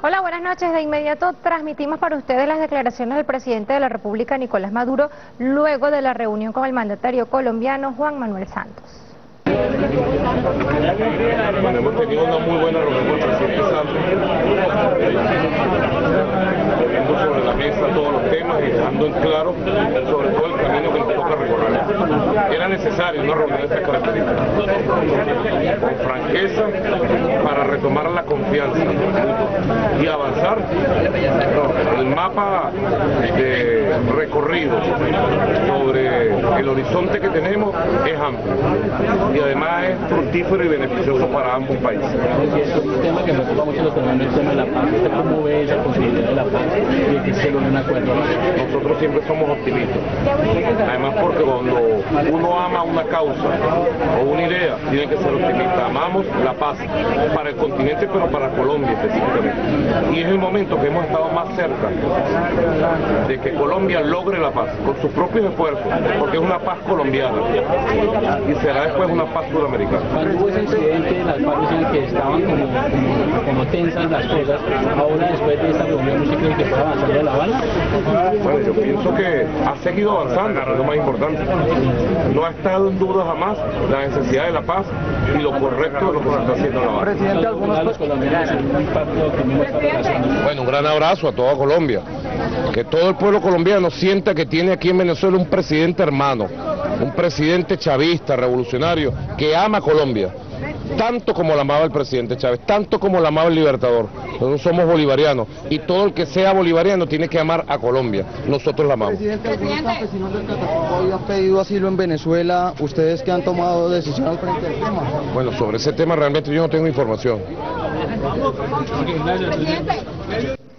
Hola, buenas noches. De inmediato transmitimos para ustedes las declaraciones del presidente de la República, Nicolás Maduro, luego de la reunión con el mandatario colombiano Juan Manuel Santos. Bueno, hemos tenido una muy buena reunión con el presidente Santos, poniendo sobre la mesa todos los temas y dejando en claro sobre todo el camino que nos toca recorrer. Era necesario una reunión de estas características, con franqueza, para retomar la confianza y avanzar. El mapa de recorrido sobre el horizonte que tenemos es amplio y además es fructífero y beneficioso para ambos países. Un tema que me ocupa mucho los colombianos, el tema de la paz. ¿Usted cómo ve esa posibilidad de la paz y de que se logre un acuerdo? Nosotros siempre somos optimistas, además porque cuando uno ama una causa o una idea, tiene que ser optimista. Amamos la paz para el continente, pero para Colombia específicamente. Y es el momento que hemos estado más cerca de que Colombia logre la paz, con sus propios esfuerzos, porque es una paz colombiana y será después una paz sudamericana. Cuando hubo ese incidente, las partes decían que estaban como tensas las cosas. Ahora, después de esta reunión, ¿usted cree que está avanzando en La Habana? Bueno, yo pienso que ha seguido avanzando, que es lo más importante. No ha estado en duda jamás la necesidad de la paz y lo correcto de lo que se está haciendo en La Habana. Presidente, algunos colombianos en un impacto de optimismo esta operación. Bueno, un gran abrazo a toda Colombia. Que todo el pueblo colombiano sienta que tiene aquí en Venezuela un presidente hermano, un presidente chavista, revolucionario, que ama Colombia, tanto como la amaba el presidente Chávez, tanto como la amaba el Libertador. Nosotros somos bolivarianos y todo el que sea bolivariano tiene que amar a Colombia. Nosotros la amamos. Presidente, algunos campesinos del Catatumbo hoy han pedido asilo en Venezuela. ¿Ustedes qué han tomado decisión al frente del tema? Bueno, sobre ese tema realmente yo no tengo información. Gracias, presidente.